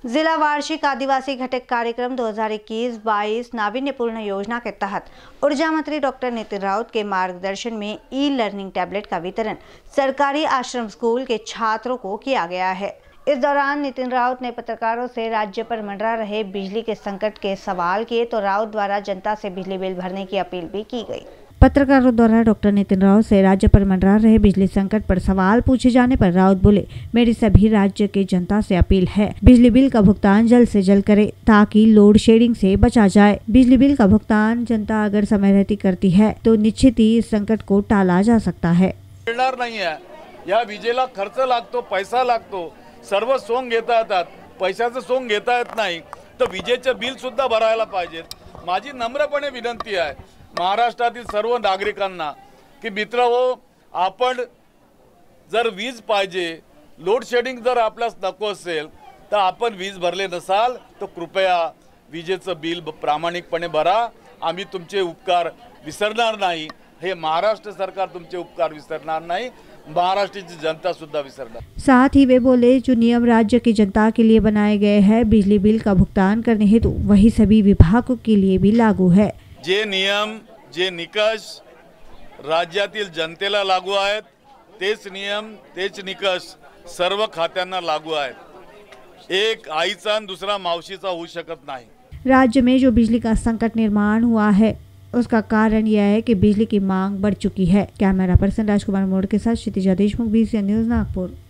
जिला वार्षिक आदिवासी घटक कार्यक्रम 2021-22 नावीन्यपूर्ण योजना के तहत ऊर्जा मंत्री डॉक्टर नितिन राउत के मार्गदर्शन में ई लर्निंग टैबलेट का वितरण सरकारी आश्रम स्कूल के छात्रों को किया गया है। इस दौरान नितिन राउत ने पत्रकारों से राज्य पर मंडरा रहे बिजली के संकट के सवाल किए तो राउत द्वारा जनता से बिजली बिल भरने की अपील भी की गई। पत्रकारों द्वारा डॉक्टर नितिन राउत से राज्य पर मंडरा रहे बिजली संकट पर सवाल पूछे जाने पर राउत बोले, मेरी सभी राज्य के जनता से अपील है, बिजली बिल का भुगतान जल्द से जल्द करे ताकि लोड शेडिंग से बचा जाए। बिजली बिल का भुगतान जनता अगर समय रहती करती है तो निश्चित ही इस संकट को टाला जा सकता है। नाही आहे, या विजेला खर्च लागतो, पैसा लागतो, सर्व सोंग घेता येतात, पैशाचं सोंग घेता येत नाही तर विजेचे बिल सुद्धा भरायला पाहिजे। माझी नम्रपणे विनंती आहे महाराष्ट्रातील सर्व नागरिकांना की मित्रहो, आपण जर वीज पाहिजे, लोड शेडिंग जर आपल्यास नको असेल तर आपण वीज भरले नसाल तर कृपया विजेचं बिल प्रामाणिकपणे भरा। आम्ही तुमचे उपकार विसरणार नाही, हे महाराष्ट्र सरकार तुमचे उपकार विसरणार नाही, महाराष्ट्र की जनता सुद्धा विसरणार। साथ ही वे बोले, जो नियम राज्य की जनता के लिए बनाए गए हैं बिजली बिल का भुगतान करने हेतु वही सभी विभागों के लिए भी लागू है। जे नियम जे निकष राज्यातील जनतेला लागू आहेत तेच नियम तेच निकष सर्व खात्यांना लागू आहेत। एक आईचा आणि दुसरा मावशीचा होऊ शकत नाही। राज्य में जो बिजली का संकट निर्माण हुआ है उसका कारण यह है कि बिजली की मांग बढ़ चुकी है। कैमरा पर्सन राजकुमार मोड़ के साथ क्षितिजा देशमुख, BCN न्यूज़, नागपुर।